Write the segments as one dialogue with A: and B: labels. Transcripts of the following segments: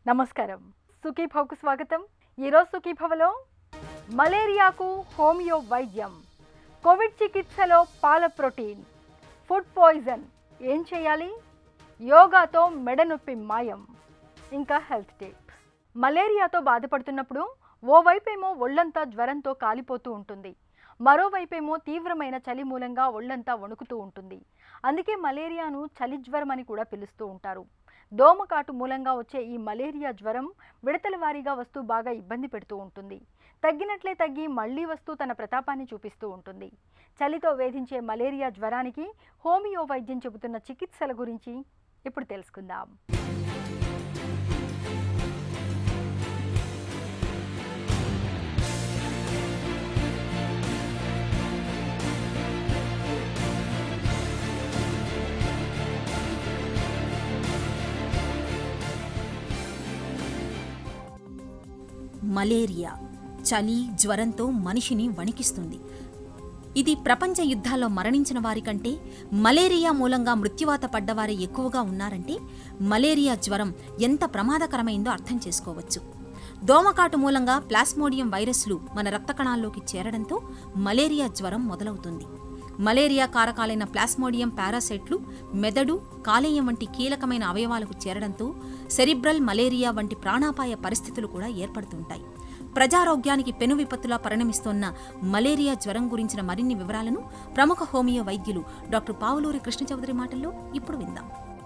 A: నమస్కారం. సుఖీభవకు స్వాగతం. ఈరోజు సుఖీభవలో మలేరియాకు హోమియో వైద్యం, కోవిడ్ చికిత్సలో పాల ప్రోటీన్, ఫుడ్ పాయిజన్ ఏం చేయాలి, యోగాతో మెడ నొప్పి మాయం, ఇంకా హెల్త్ టిప్స్. మలేరియాతో బాధపడుతున్నప్పుడు ఓవైపేమో ఒళ్ళంతా జ్వరంతో కాలిపోతూ ఉంటుంది, మరోవైపేమో తీవ్రమైన చలి మూలంగా ఒళ్ళంతా వణుకుతూ ఉంటుంది. అందుకే మలేరియాను చలి జ్వరం అని కూడా పిలుస్తూ ఉంటారు. దోమకాటు మూలంగా వచ్చే ఈ మలేరియా జ్వరం విడతల వారీగా వస్తూ బాగా ఇబ్బంది పెడుతూ ఉంటుంది. తగ్గినట్లే తగ్గి మళ్లీ వస్తూ తన ప్రతాపాన్ని చూపిస్తూ ఉంటుంది. చలితో వేధించే మలేరియా జ్వరానికి హోమియో వైద్యం చెబుతున్న చికిత్సల గురించి ఇప్పుడు తెలుసుకుందాం.
B: మలేరియా చలి జ్వరంతో మనిషిని వణికిస్తుంది. ఇది ప్రపంచ యుద్ధాల్లో మరణించిన వారి కంటే మలేరియా మూలంగా మృత్యువాత పడ్డవారే ఎక్కువగా ఉన్నారంటే మలేరియా జ్వరం ఎంత ప్రమాదకరమైందో అర్థం చేసుకోవచ్చు. దోమకాటు మూలంగా ప్లాస్మోడియం వైరస్లు మన రక్త కణాల్లోకి చేరడంతో మలేరియా జ్వరం మొదలవుతుంది. మలేరియా కారకాలైన ప్లాస్మోడియం పారాసైట్లు మెదడు, కాలేయం వంటి కీలకమైన అవయవాలకు చేరడంతో సెరిబ్రల్ మలేరియా వంటి ప్రాణాపాయ పరిస్థితులు కూడా ఏర్పడుతుంటాయి. ప్రజారోగ్యానికి పెను విపత్తులా పరిణమిస్తోన్న మలేరియా జ్వరం గురించిన మరిన్ని వివరాలను ప్రముఖ హోమియో వైద్యులు డాక్టర్ పావులూరి కృష్ణ చౌదరి మాటల్లో ఇప్పుడు విందాం.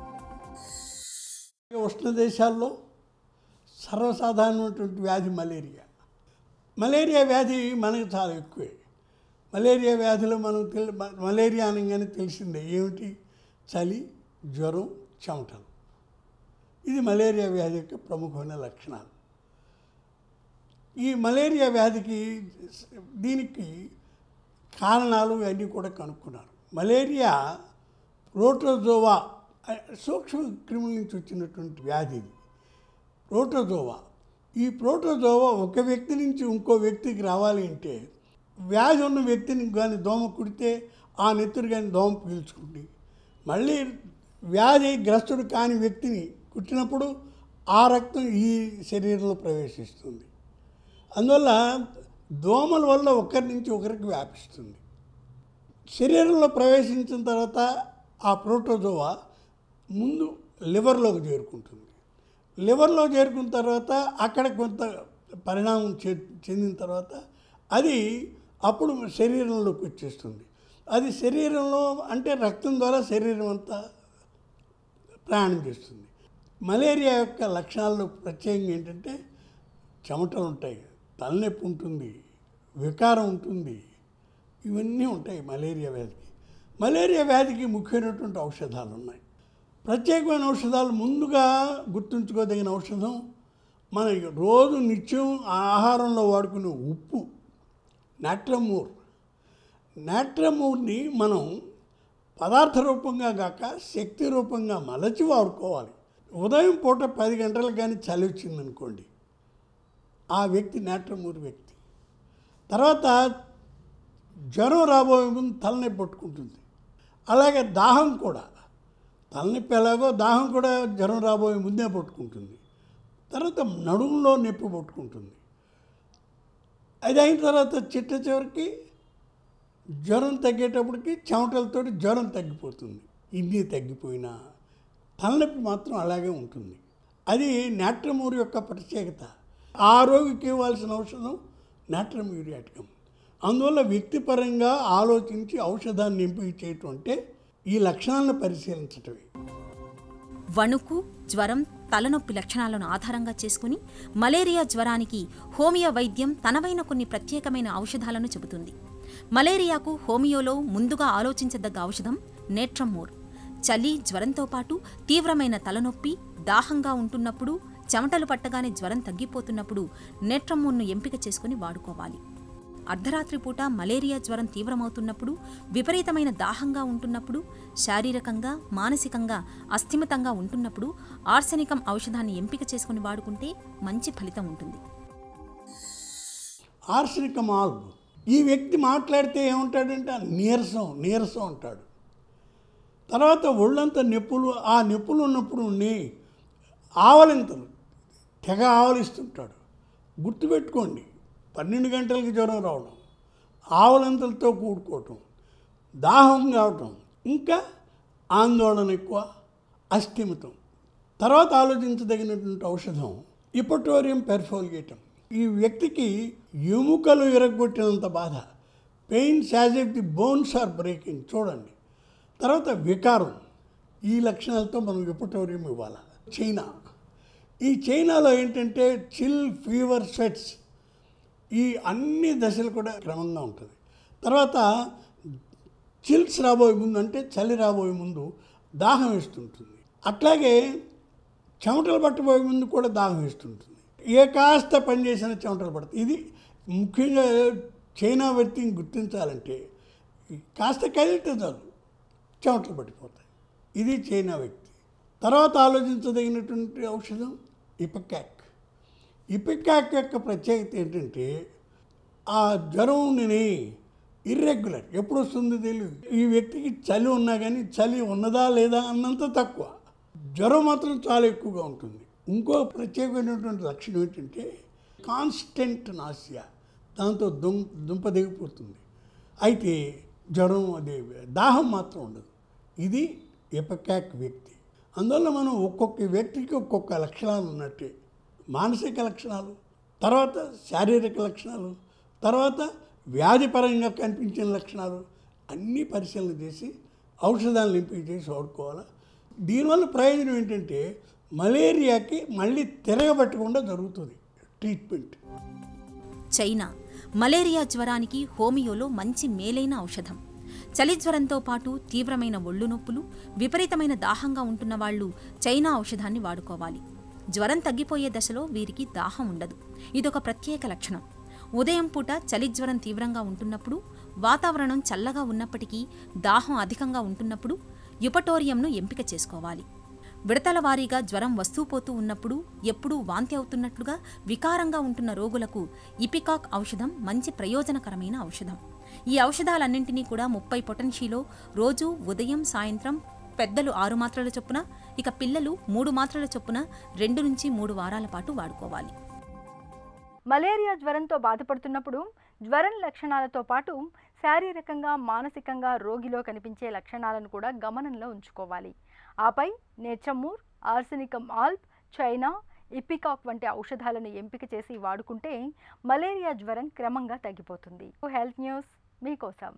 C: ఉష్ణ దేశాల్లో సర్వసాధారణమైనటువంటి వ్యాధి మలేరియా. మలేరియా వ్యాధి మనకు చాలా ఎక్కువే. మలేరియా వ్యాధిలో మనం మలేరియా అనగానే తెలిసిందే ఏమిటి, చలి, జ్వరం, చెమటలు. ఇది మలేరియా వ్యాధి యొక్క ప్రముఖమైన లక్షణాలు. ఈ మలేరియా వ్యాధికి దీనికి కారణాలు ఇవన్నీ కూడా కనుక్కున్నారు. మలేరియా ప్రోటోజోవా సూక్ష్మ క్రిముల నుంచి వచ్చినటువంటి వ్యాధి ఇది. ప్రోటోజోవా. ఈ ప్రోటోజోవా ఒక వ్యక్తి నుంచి ఇంకో వ్యక్తికి రావాలి అంటే వ్యాధి ఉన్న వ్యక్తిని కానీ దోమ కుడితే ఆ నెత్తురు కానీ దోమ పీల్చుకుంటుంది. మళ్ళీ వ్యాధి గ్రస్తుడు కాని వ్యక్తిని కుట్టినప్పుడు ఆ రక్తం ఈ శరీరంలో ప్రవేశిస్తుంది. అందువల్ల దోమల వల్ల ఒకరి నుంచి ఒకరికి వ్యాపిస్తుంది. శరీరంలో ప్రవేశించిన తర్వాత ఆ ప్రోటోజోవా ముందు లివర్లోకి చేరుకుంటుంది. లివర్లో చేరుకున్న తర్వాత అక్కడ కొంత పరిణామం చెందిన తర్వాత అది అప్పుడు శరీరంలోకి వచ్చేస్తుంది. అది శరీరంలో అంటే రక్తం ద్వారా శరీరం అంతా ప్రయాణం చేస్తుంది. మలేరియా యొక్క లక్షణాల్లో ప్రత్యేకంగా ఏంటంటే చెమటలు ఉంటాయి, తలనొప్పి ఉంటుంది, వికారం ఉంటుంది, ఇవన్నీ ఉంటాయి మలేరియా వ్యాధికి. మలేరియా వ్యాధికి ముఖ్యమైనటువంటి ఔషధాలు ఉన్నాయి. ప్రత్యేకమైన ఔషధాలు ముందుగా గుర్తుంచుకోదగిన ఔషధం మన రోజు నిత్యం ఆహారంలో వాడుకునే ఉప్పు, నాట్రమూర్. నాట్రమూర్ని మనం పదార్థ రూపంగా కాక శక్తి రూపంగా మలచి వాడుకోవాలి. ఉదయం పూట 10 గంటలకు కానీ చలి వచ్చిందనుకోండి, ఆ వ్యక్తి నాట్రమూర్ వ్యక్తి. తర్వాత జ్వరం రాబోయే ముందు తలనొప్పి పట్టుకుంటుంది. అలాగే దాహం కూడా, తలనొప్పి ఎలాగో దాహం కూడా జ్వరం రాబోయే ముందే పట్టుకుంటుంది. తర్వాత నడుములో నొప్పి పట్టుకుంటుంది. అది అయిన తర్వాత చివరికి జ్వరం తగ్గేటప్పటికి చెమటలతో జ్వరం తగ్గిపోతుంది. ఇన్ని తగ్గిపోయినా తలనొప్పి మాత్రం అలాగే ఉంటుంది. అది నాట్రమూర్ యొక్క ప్రత్యేకత. ఆ రోగికి ఇవ్వాల్సిన ఔషధం నాట్రమ్యూరియాటికం. అందువల్ల వ్యక్తిపరంగా ఆలోచించి ఔషధాన్ని ఎంపిక చేయటం అంటే ఈ లక్షణాలను పరిశీలించటమే.
B: వణుకు, జ్వరం, తలనొప్పి లక్షణాలను ఆధారంగా చేసుకుని మలేరియా జ్వరానికి హోమియో వైద్యం తనవైన కొన్ని ప్రత్యేకమైన ఔషధాలను చెబుతుంది. మలేరియాకు హోమియోలో ముందుగా ఆలోచించదగ్గ ఔషధం నేట్రమూర్. చలి, జ్వరంతో పాటు తీవ్రమైన తలనొప్పి, దాహంగా ఉంటున్నప్పుడు, చెమటలు పట్టగానే జ్వరం తగ్గిపోతున్నప్పుడు నేట్రమూర్ను ఎంపిక చేసుకుని వాడుకోవాలి. అర్ధరాత్రి పూట మలేరియా జ్వరం తీవ్రమవుతున్నప్పుడు, విపరీతమైన దాహంగా ఉంటున్నప్పుడు, శారీరకంగా మానసికంగా అస్థిమితంగా ఉంటున్నప్పుడు ఆర్సెనికం ఔషధాన్ని ఎంపిక చేసుకుని వాడుకుంటే మంచి ఫలితం ఉంటుంది.
C: ఆర్సెనికం ఆల్బ్. ఈ వ్యక్తి మాట్లాడితే ఏమంటాడంటే నీరసం అంటాడు. తర్వాత ఒళ్ళంతా నొప్పులు, ఆ నొప్పులు ఉన్నప్పుడు ఆవలింతలు, తెగ ఆవలిస్తుంటాడు. గుర్తుపెట్టుకోండి, 12 గంటలకి జ్వరం రావడం, ఆవలింతలతో కూడుకోవటం, దాహం కావటం, ఇంకా ఆందోళన ఎక్కువ, అస్థిమితం. తర్వాత ఆలోచించదగినటువంటి ఔషధం ఇపటోరియం పెర్ఫోలియేటం. ఈ వ్యక్తికి ఎముకలు విరగ్గొట్టినంత బాధ, pains as if the bones are breaking. చూడండి. తర్వాత వికారం. ఈ లక్షణాలతో మనం ఇపటోరియం ఇవ్వాలి. చైనాలో ఏంటంటే చిల్, ఫీవర్, స్వెట్స్, ఈ అన్ని దశలు కూడా క్రమంగా ఉంటుంది. తర్వాత చిల్స్ రాబోయే ముందు, అంటే చలి రాబోయే ముందు దాహం వేస్తుంటుంది. అట్లాగే చెమటలు పట్టబోయే ముందు కూడా దాహం వేస్తుంటుంది. ఏ కాస్త పనిచేసిన చెమటలు పడుతుంది. ఇది ముఖ్యంగా చైనా వ్యక్తిని గుర్తించాలంటే కాస్త కదిలితే చాలు చెమటలు పట్టిపోతాయి. ఇది చైనా వ్యక్తి. తర్వాత ఆలోచించదగినటువంటి ఔషధం ఇపికాక్. ఇపికాక్ యొక్క ప్రత్యేకత ఏంటంటే ఆ జ్వరం ఇర్రెగ్యులర్, ఎప్పుడు వస్తుంది తెలియదు. ఈ వ్యక్తికి చలి ఉన్నా కానీ చలి ఉన్నదా లేదా అన్నంత తక్కువ, జ్వరం మాత్రం చాలా ఎక్కువగా ఉంటుంది. ఇంకో ప్రత్యేకమైనటువంటి లక్షణం ఏంటంటే కాన్స్టెంట్ నాసియా, దాంతో దుంప దిగిపోతుంది. అయితే జ్వరం అదే, దాహం మాత్రం ఉండదు. ఇది ఇపికాక్ వ్యక్తి. అందువల్ల మనం ఒక్కొక్క వ్యక్తికి ఒక్కొక్క లక్షణాలు ఉన్నట్టే, మానసిక లక్షణాలు, తర్వాత శారీరక లక్షణాలు, తర్వాత వ్యాధిపరంగా కనిపించిన లక్షణాలు అన్నీ పరిశీలన చేసి ఔషధాలను ఎంపిక చేసి వాడుకోవాలి. దీనివల్ల ప్రయోజనం ఏంటంటే మలేరియాకి మళ్ళీ తిరగబట్టకుండా జరుగుతుంది ట్రీట్మెంట్.
B: చైనా మలేరియా జ్వరానికి హోమియోలో మంచి మేలైన ఔషధం. చలి జ్వరంతో పాటు తీవ్రమైన ఒళ్ళు నొప్పులు, విపరీతమైన దాహంగా ఉంటున్న వాళ్ళు చైనా ఔషధాన్ని వాడుకోవాలి. జ్వరం తగ్గిపోయే దశలో వీరికి దాహం ఉండదు. ఇదొక ప్రత్యేక లక్షణం. ఉదయం పూట చలి జ్వరం తీవ్రంగా ఉంటున్నప్పుడు, వాతావరణం చల్లగా ఉన్నప్పటికీ దాహం అధికంగా ఉంటున్నప్పుడు యుపటోరియంను ఎంపిక చేసుకోవాలి. విడతల వారీగా జ్వరం వస్తూపోతూ ఉన్నప్పుడు, ఎప్పుడూ వాంతి అవుతున్నట్లుగా వికారంగా ఉంటున్న రోగులకు ఇపికాక్ ఔషధం మంచి ప్రయోజనకరమైన ఔషధం. ఈ ఔషధాలన్నింటినీ కూడా 30 పొటెన్షీలో రోజు ఉదయం, సాయంత్రం పెద్దలు 6 మాత్రల చొప్పున, ఇక పిల్లలు 3 మాత్రల చొప్పున 2 నుంచి 3 వారాల పాటు వాడుకోవాలి.
A: మలేరియా జ్వరంతో బాధపడుతున్నప్పుడు జ్వరం లక్షణాలతో పాటు శారీరకంగా, మానసికంగా రోగిలో కనిపించే లక్షణాలను కూడా గమనంలో ఉంచుకోవాలి. ఆపై నేచమూర్, ఆర్సెనికం ఆల్ప్, చైనా, ఇపికాక్ వంటి ఔషధాలను ఎంపిక చేసి వాడుకుంటే మలేరియా జ్వరం క్రమంగా తగ్గిపోతుంది. హెల్త్ న్యూస్ మీకోసం.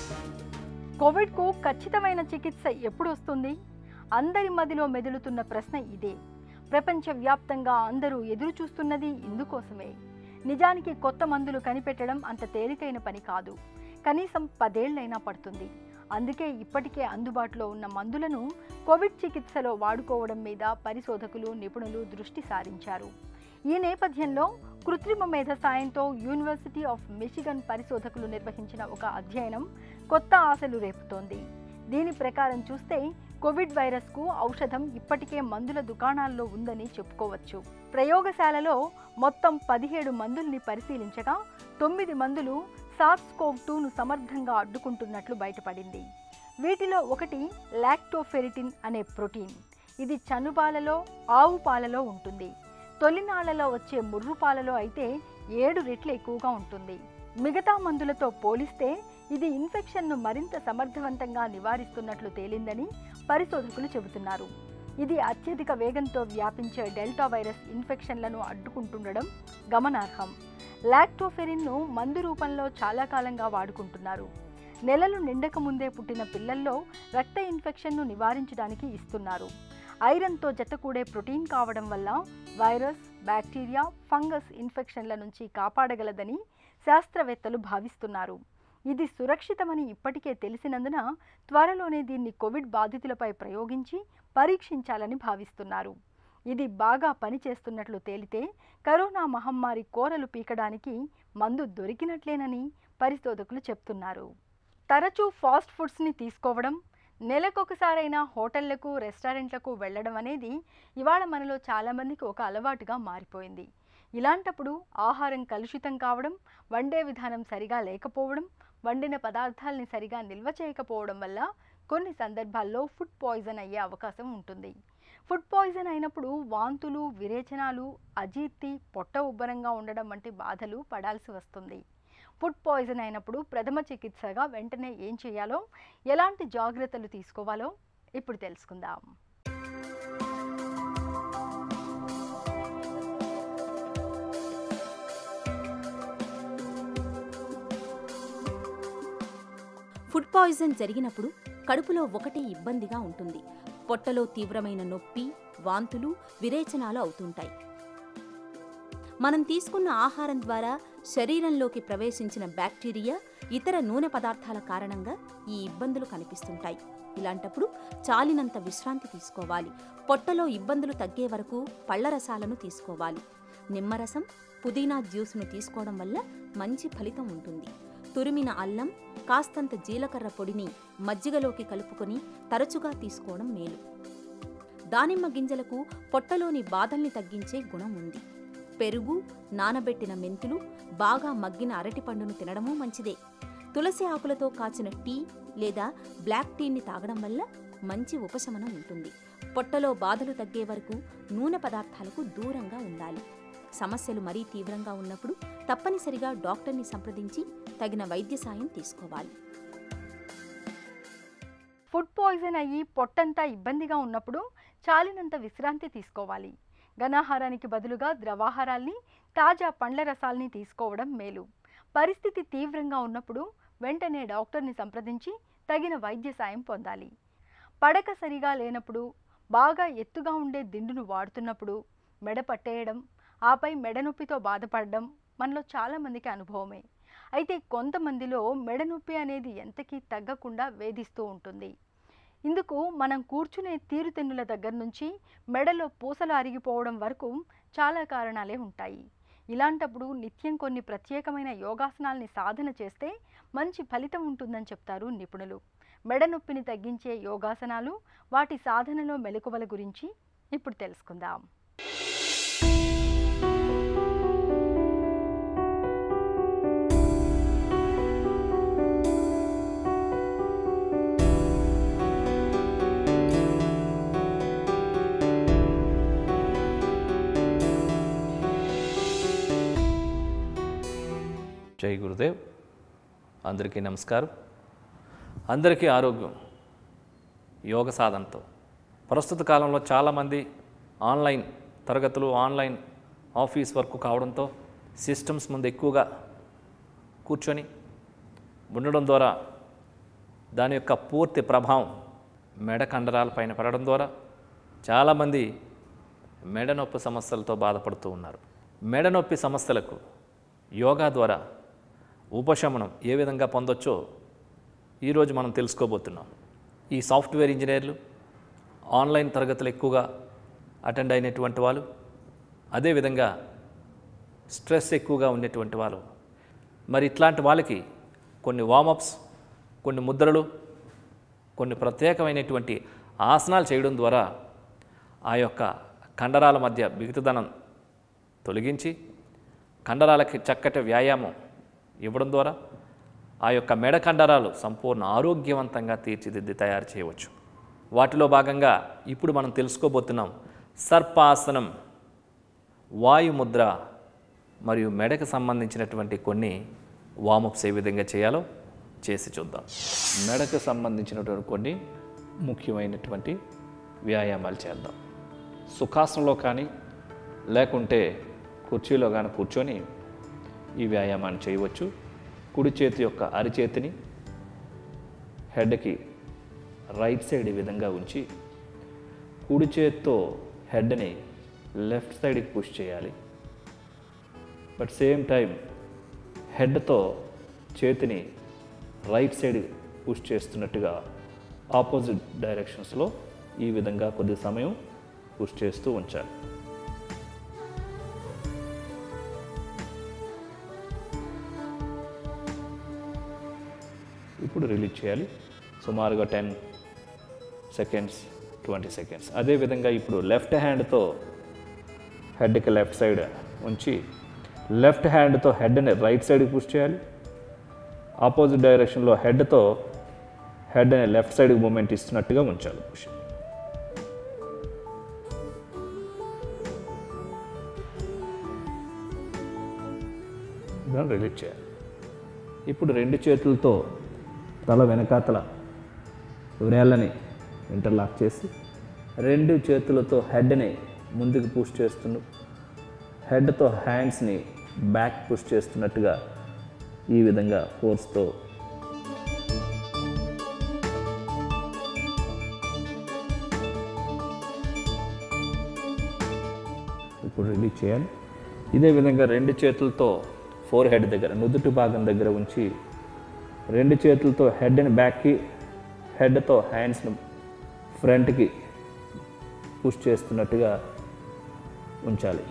A: కోవిడ్కు ఖచ్చితమైన చికిత్స ఎప్పుడు వస్తుంది? అందరి మదిలో మెదులుతున్న ప్రశ్న ఇదే. ప్రపంచవ్యాప్తంగా అందరూ ఎదురు చూస్తున్నది ఇందుకోసమే. నిజానికి కొత్త మందులు కనిపెట్టడం అంత తేలికైన పని కాదు. కనీసం 10 ఏళ్లైనా పడుతుంది. అందుకే ఇప్పటికే అందుబాటులో ఉన్న మందులను కోవిడ్ చికిత్సలో వాడుకోవడం మీద పరిశోధకులు, నిపుణులు దృష్టి సారించారు. ఈ నేపథ్యంలో కృత్రిమ మేధ సాయంతో యూనివర్సిటీ ఆఫ్ మిచిగన్ పరిశోధకులు నిర్వహించిన ఒక అధ్యయనం కొత్త ఆశలు రేపుతోంది. దీని ప్రకారం చూస్తే కోవిడ్ వైరస్కు ఔషధం ఇప్పటికే మందుల దుకాణాల్లో ఉందని చెప్పుకోవచ్చు. ప్రయోగశాలలో మొత్తం 17 మందుల్ని పరిశీలించగా 9 మందులు SARS-CoV-2ను సమర్థంగా అడ్డుకుంటున్నట్లు బయటపడింది. వీటిలో ఒకటి లాక్టోఫెరిటిన్ అనే ప్రోటీన్. ఇది చనుబాలలో, ఆవు పాలలో ఉంటుంది. తొలినాళ్లలో వచ్చే ముర్రు పాలలో అయితే 7 రెట్లు ఎక్కువగా ఉంటుంది. మిగతా మందులతో పోలిస్తే ఇది ఇన్ఫెక్షన్ను మరింత సమర్థవంతంగా నివారిస్తున్నట్లు తేలిందని పరిశోధకులు చెబుతున్నారు. ఇది అత్యధిక వేగంతో వ్యాపించే డెల్టా వైరస్ ఇన్ఫెక్షన్లను అడ్డుకుంటుండడం గమనార్హం. లాక్టోఫెరిన్ను మందు రూపంలో చాలా కాలంగా వాడుకుంటున్నారు. నెలలు నిండక ముందే పుట్టిన పిల్లల్లో రక్త ఇన్ఫెక్షన్ను నివారించడానికి ఇస్తున్నారు. ఐరన్తో జతకూడే ప్రోటీన్ కావడం వల్ల వైరస్, బ్యాక్టీరియా, ఫంగస్ ఇన్ఫెక్షన్ల నుంచి కాపాడగలదని శాస్త్రవేత్తలు భావిస్తున్నారు. ఇది సురక్షితమని ఇప్పటికే తెలిసినందున త్వరలోనే దీన్ని కోవిడ్ బాధితులపై ప్రయోగించి పరీక్షించాలని భావిస్తున్నారు. ఇది బాగా పనిచేస్తున్నట్లు తేలితే కరోనా మహమ్మారి కోరలు పీకడానికి మందు దొరికినట్లేనని పరిశోధకులు చెప్తున్నారు. తరచూ ఫాస్ట్ ఫుడ్స్ని తీసుకోవడం, నెలకొకసారైనా హోటళ్లకు, రెస్టారెంట్లకు వెళ్ళడం అనేది ఇవాళ మనలో చాలామందికి ఒక అలవాటుగా మారిపోయింది. ఇలాంటప్పుడు ఆహారం కలుషితం కావడం, వండే విధానం సరిగా లేకపోవడం, వండిన పదార్థాలని సరిగా నిల్వ చేయకపోవడం వల్ల కొన్ని సందర్భాల్లో ఫుడ్ పాయిజన్ అయ్యే అవకాశం ఉంటుంది. ఫుడ్ పాయిజన్ అయినప్పుడు వాంతులు, విరేచనాలు, అజీర్తి, పొట్ట ఉబ్బరంగా ఉండడం వంటి బాధలు పడాల్సి వస్తుంది. ఫుడ్ పాయిజన్ అయినప్పుడు ప్రథమ చికిత్సగా వెంటనే ఏం చేయాలో, ఎలాంటి జాగ్రత్తలు తీసుకోవాలో ఇప్పుడు తెలుసుకుందాం.
B: ఫుడ్ పాయిజన్ జరిగినప్పుడు కడుపులో ఒకటే ఇబ్బందిగా ఉంటుంది. పొట్టలో తీవ్రమైన నొప్పి, వాంతులు, విరేచనాలు అవుతుంటాయి. మనం తీసుకున్న ఆహారం ద్వారా శరీరంలోకి ప్రవేశించిన బ్యాక్టీరియా, ఇతర నూనె పదార్థాల కారణంగా ఈ ఇబ్బందులు కనిపిస్తుంటాయి. ఇలాంటప్పుడు చాలినంత విశ్రాంతి తీసుకోవాలి. పొట్టలో ఇబ్బందులు తగ్గే వరకు పళ్ల రసాలను తీసుకోవాలి. నిమ్మరసం, పుదీనా జ్యూస్ను తీసుకోవడం వల్ల మంచి ఫలితం ఉంటుంది. తురిమిన అల్లం, కాస్తంత జీలకర్ర పొడిని మజ్జిగలోకి కలుపుకొని తరచుగా తీసుకోవడం మేలు. దానిమ్మ గింజలకు పొట్టలోని బాధల్ని తగ్గించే గుణం ఉంది. పెరుగు, నానబెట్టిన మెంతులు, బాగా మగ్గిన అరటిపండును తినడమూ మంచిదే. తులసి ఆకులతో కాచిన టీ లేదా బ్లాక్ టీని తాగడం వల్ల మంచి ఉపశమనం ఉంటుంది. పొట్టలో బాధలు తగ్గే వరకు నూనె పదార్థాలకు దూరంగా ఉండాలి. సమస్యలు మరీ తీవ్రంగా ఉన్నప్పుడు తప్పనిసరిగా డాక్టర్ని సంప్రదించి తగిన వైద్య సాయం తీసుకోవాలి.
A: ఫుడ్ పాయిజన్ అయ్యి పొట్టంతా ఇబ్బందిగా ఉన్నప్పుడు చాలినంత విశ్రాంతి తీసుకోవాలి. ఘనాహారానికి బదులుగా ద్రవాహారాల్ని, తాజా పండ్ల రసాల్ని తీసుకోవడం మేలు. పరిస్థితి తీవ్రంగా ఉన్నప్పుడు వెంటనే డాక్టర్ని సంప్రదించి తగిన వైద్య సాయం పొందాలి. పడక సరిగా లేనప్పుడు, బాగా ఎత్తుగా ఉండే దిండును వాడుతున్నప్పుడు మెడ పట్టేయడం, ఆపై మెడనొప్పితో బాధపడడం మనలో చాలామందికి అనుభవమే. అయితే కొంతమందిలో మెడనొప్పి అనేది ఎంతకీ తగ్గకుండా వేధిస్తూ ఉంటుంది. ఇందుకు మనం కూర్చునే తీరుతెన్నుల దగ్గర నుంచి మెడలో పూసలు అరిగిపోవడం వరకు చాలా కారణాలే ఉంటాయి. ఇలాంటప్పుడు నిత్యం కొన్ని ప్రత్యేకమైన యోగాసనాల్ని సాధన చేస్తే మంచి ఫలితం ఉంటుందని చెప్తారు నిపుణులు. మెడనొప్పిని తగ్గించే యోగాసనాలు, వాటి సాధనలో మెలకువల గురించి ఇప్పుడు తెలుసుకుందాం.
D: జై గురుదేవ్. అందరికీ నమస్కారం. అందరికీ ఆరోగ్యం యోగ సాధనతో. ప్రస్తుత కాలంలో చాలామంది ఆన్లైన్ తరగతులు, ఆన్లైన్ ఆఫీస్ వర్క్ కావడంతో సిస్టమ్స్ ముందు ఎక్కువగా కూర్చొని ఉండడం ద్వారా దాని యొక్క పూర్తి ప్రభావం మెడ కండరాలపైన పడడం ద్వారా చాలామంది మెడ నొప్పి సమస్యలతో బాధపడుతూ ఉన్నారు. మెడ నొప్పి సమస్యలకు యోగా ద్వారా ఉపశమనం ఏ విధంగా పొందొచ్చో ఈరోజు మనం తెలుసుకోబోతున్నాం. ఈ సాఫ్ట్వేర్ ఇంజనీర్లు, ఆన్లైన్ తరగతులు ఎక్కువగా అటెండ్ అయినటువంటి వాళ్ళు, అదేవిధంగా స్ట్రెస్ ఎక్కువగా ఉండేటువంటి వాళ్ళు, మరి ఇట్లాంటి వాళ్ళకి కొన్ని వార్మప్స్, కొన్ని ముద్రలు, కొన్ని ప్రత్యేకమైనటువంటి ఆసనాలు చేయడం ద్వారా ఆ యొక్క కండరాల మధ్య బిగుతుదనం తొలగించి కండరాలకి చక్కటి వ్యాయామం ఇవ్వడం ద్వారా ఆ యొక్క మెడ కండరాలు సంపూర్ణ ఆరోగ్యవంతంగా తీర్చిదిద్ది తయారు చేయవచ్చు. వాటిలో భాగంగా ఇప్పుడు మనం తెలుసుకోబోతున్నాం సర్పాసనం, వాయుముద్ర మరియు మెడకు సంబంధించినటువంటి కొన్ని వార్మప్స్ ఏ విధంగా చేయాలో చేసి చూద్దాం. మెడకు సంబంధించినటువంటి కొన్ని ముఖ్యమైనటువంటి వ్యాయామాలు చేద్దాం. సుఖాసనంలో కానీ లేకుంటే కుర్చీలో కానీ కూర్చొని ఈ వ్యాయామాన్ని చేయవచ్చు. కుడి చేతి యొక్క అరిచేతిని హెడ్కి రైట్ సైడ్ ఈ విధంగా ఉంచి కుడి చేతితో హెడ్ని లెఫ్ట్ సైడ్కి పుష్ చేయాలి. బట్ సేమ్ టైం హెడ్తో చేతిని రైట్ సైడ్ పుష్ చేస్తున్నట్టుగా ఆపోజిట్ డైరెక్షన్స్లో ఈ విధంగా కొద్ది సమయం పుష్ చేస్తూ ఉంచాలి. ఇప్పుడు రిలీజ్ చేయాలి. సుమారుగా 10 సెకండ్స్, 20 సెకండ్స్. అదేవిధంగా ఇప్పుడు లెఫ్ట్ హ్యాండ్తో హెడ్కి లెఫ్ట్ సైడ్ ఉంచి లెఫ్ట్ హ్యాండ్తో హెడ్ని రైట్ సైడ్కి పుష్ చేయాలి. ఆపోజిట్ డైరెక్షన్లో హెడ్తో హెడ్ని లెఫ్ట్ సైడ్కి మూమెంట్ ఇస్తున్నట్టుగా ఉంచాలి. పుష్. రిలీజ్ చేయాలి. ఇప్పుడు 2 చేతులతో తల వెనకాతల వ్రేళ్ళని ఇంటర్లాక్ చేసి 2 చేతులతో హెడ్ని ముందుకు పుష్ చేస్తూ హెడ్తో హ్యాండ్స్ని బ్యాక్ పుష్ చేస్తున్నట్టుగా ఈ విధంగా ఫోర్స్తో ఇప్పుడు రిలీజ్ చేయాలి. ఇదే విధంగా 2 చేతులతో ఫోర్ హెడ్ దగ్గర నుదుటి భాగం దగ్గర ఉంచి 2 చేతులతో హెడ్ని బ్యాక్కి హెడ్తో హ్యాండ్స్ని ఫ్రంట్కి పుష్ చేస్తున్నట్టుగా ఉంచాలి.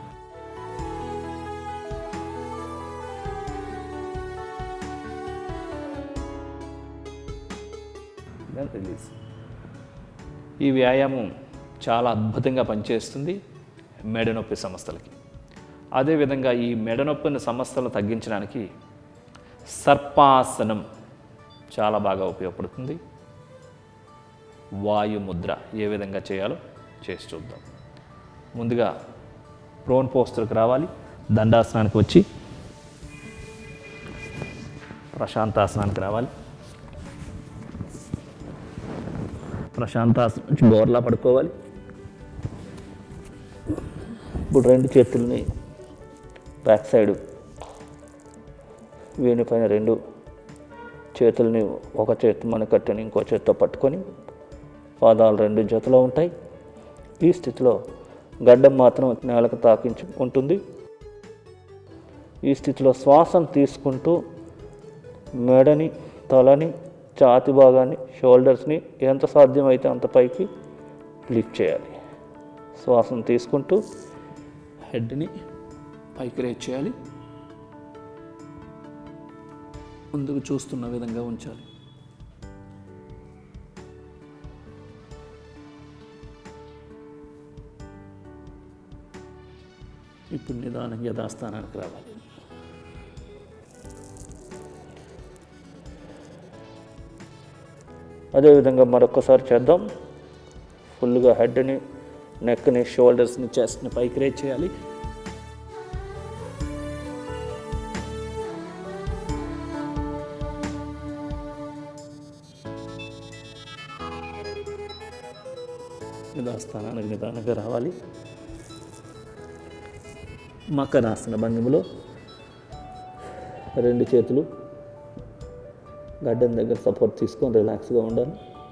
D: Then release. ఈ వ్యాయామం చాలా అద్భుతంగా పనిచేస్తుంది మెడ నొప్పి సమస్యలకి. అదేవిధంగా ఈ మెడ నొప్పిని సమస్యలను తగ్గించడానికి సర్పాసనం చాలా బాగా ఉపయోగపడుతుంది. వాయుముద్ర ఏ విధంగా చేయాలో చేసి చూద్దాం. ముందుగా ప్రోన్ పోస్టర్కి రావాలి. దండాసనానికి వచ్చి ప్రశాంతాసనానికి రావాలి. ప్రశాంతాసనం నుంచి బోర్లా పడుకోవాలి. ఇప్పుడు 2 చేతుల్ని బ్యాక్ సైడ్ వీనిపైన 2 చేతుల్ని ఒక చేతి మణికట్టుని ఇంకో చేతితో పట్టుకొని పాదాలు 2 జతలో ఉంటాయి. ఈ స్థితిలో గడ్డం మాత్రం నేలకు తాకించి ఉంటుంది. ఈ స్థితిలో శ్వాసను తీసుకుంటూ మెడని, తలని, ఛాతి భాగాన్ని, షోల్డర్స్ని ఎంత సాధ్యమైతే అంత పైకి లిఫ్ట్ చేయాలి. శ్వాసను తీసుకుంటూ హెడ్ని పైకి రేజ్ చేయాలి. ముందుకు చూస్తున్న విధంగా ఉంచాలి. ఇప్పుడు నిదానంగా యథాస్థానానికి రావాలి. అదేవిధంగా మరొకసారి చేద్దాం. ఫుల్గా హెడ్ని, నెక్ని, షోల్డర్స్ని, చెస్ట్ని పైకి రేజ్ చేయాలి. యథాస్థానానికి నిదానంగా రావాలి. మకరాసన భంగిమలో 2 చేతులు గడ్డం దగ్గర సపోర్ట్ తీసుకొని రిలాక్స్గా ఉండాలి.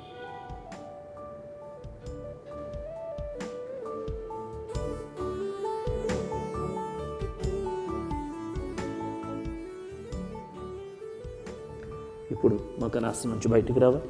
D: ఇప్పుడు మకరాసనం నుంచి బయటికి రావాలి.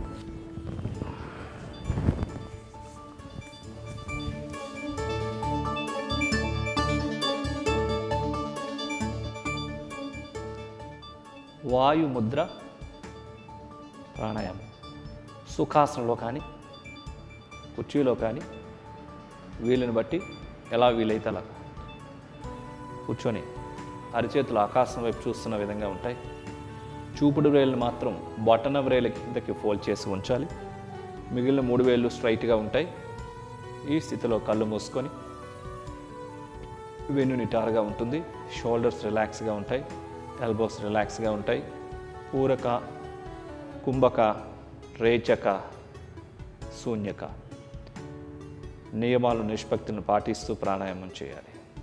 D: వాయుముద్ర ప్రాణాయామం. సుఖాసనంలో కానీ కుర్చీలో కానీ వీలుని బట్టి ఎలా వీలైతే అలా కూర్చొని అరిచేతులు ఆకాశం వైపు చూస్తున్న విధంగా ఉంటాయి. చూపుడు వేళ్ళని మాత్రం బొటన వ్రేళ్ళ కిందకి ఫోల్డ్ చేసి ఉంచాలి. మిగిలిన 3 వేళ్ళు స్ట్రైట్గా ఉంటాయి. ఈ స్థితిలో కళ్ళు మూసుకొని వెన్ను నిటారుగా ఉంటుంది. షోల్డర్స్ రిలాక్స్గా ఉంటాయి. ఎల్బోస్ రిలాక్స్గా ఉంటాయి. పూరక, కుంభక, రేచక, శూన్యక నియమాలు, నిష్పత్తిని పాటిస్తూ ప్రాణాయామం చేయాలి.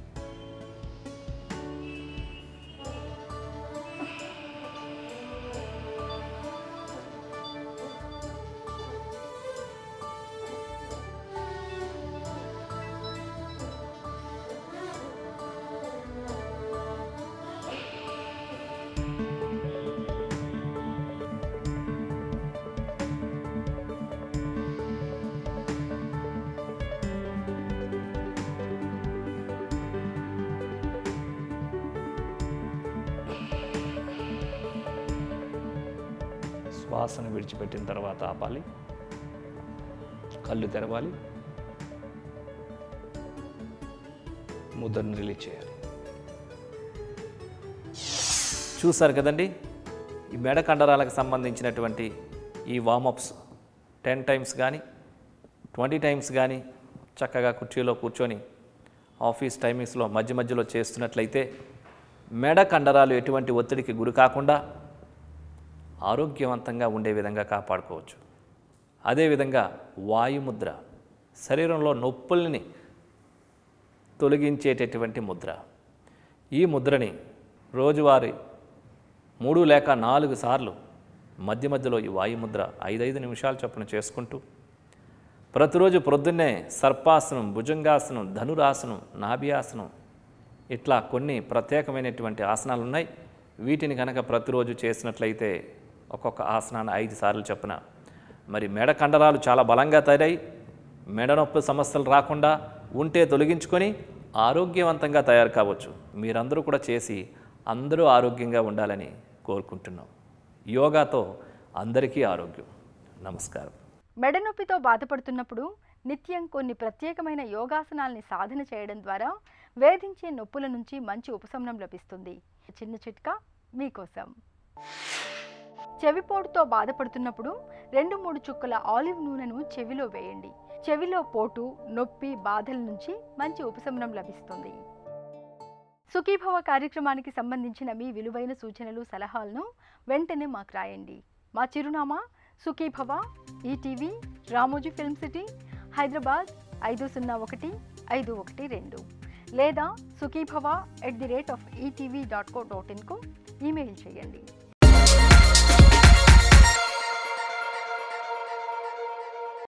D: శ్వాసను విడిచిపెట్టిన తర్వాత ఆపాలి. కళ్ళు తెరవాలి. ముద్రను రిలీజ్ చేయాలి. చూసారు కదండి, ఈ మెడ కండరాలకు సంబంధించినటువంటి ఈ వార్మప్స్ 10 టైమ్స్ కానీ 20 టైమ్స్ కానీ చక్కగా కుర్చీలో కూర్చొని ఆఫీస్ టైమింగ్స్లో మధ్య మధ్యలో చేస్తున్నట్లయితే మెడ కండరాలు ఎటువంటి ఒత్తిడికి గురి కాకుండా ఆరోగ్యవంతంగా ఉండే విధంగా కాపాడుకోవచ్చు. అదేవిధంగా వాయుముద్ర, శరీరంలో నొప్పుల్ని తొలగించేటటువంటి ముద్ర. ఈ ముద్రని రోజువారీ 3 లేక 4 సార్లు మధ్య మధ్యలో ఈ వాయుముద్ర 5 నిమిషాలు చొప్పున చేసుకుంటూ ప్రతిరోజు ప్రొద్దున్నే సర్పాసనం, భుజంగాసనం, ధనురాసనం, నాభి-ఆసనం ఇట్లా కొన్ని ప్రత్యేకమైనటువంటి ఆసనాలు ఉన్నాయి. వీటిని కనుక ప్రతిరోజు చేసినట్లయితే ఒక్కొక్క ఆసనాన్ని 5 సార్లు చొప్పున మరి మెడ కండరాలు చాలా బలంగా తయారై మెడ నొప్పి సమస్యలు రాకుండా ఉంటే తొలగించుకొని ఆరోగ్యవంతంగా తయారు కావచ్చు. మీరందరూ కూడా చేసి అందరూ ఆరోగ్యంగా ఉండాలని కోరుకుంటున్నాం. యోగాతో అందరికీ ఆరోగ్యం. నమస్కారం.
A: మెడ నొప్పితో బాధపడుతున్నప్పుడు నిత్యం కొన్ని ప్రత్యేకమైన యోగాసనాల్ని సాధన చేయడం ద్వారా వేధించే నొప్పుల నుంచి మంచి ఉపశమనం లభిస్తుంది. చిన్న చిట్కా మీకోసం. చెవిపోటుతో బాధపడుతున్నప్పుడు 2-3 చుక్కల ఆలివ్ నూనెను చెవిలో వేయండి. చెవిలో పోటు, నొప్పి, బాధల నుంచి మంచి ఉపశమనం లభిస్తుంది. సుఖీభవ కార్యక్రమానికి సంబంధించిన మీ విలువైన సూచనలు, సలహాలను వెంటనే మాకు రాయండి. మా చిరునామా Sukhibhava, ETV, Ramoji film city, Hyderabad 501512 లేదా sukhibhava@etv.co.in కు ఈమెయిల్ చేయండి.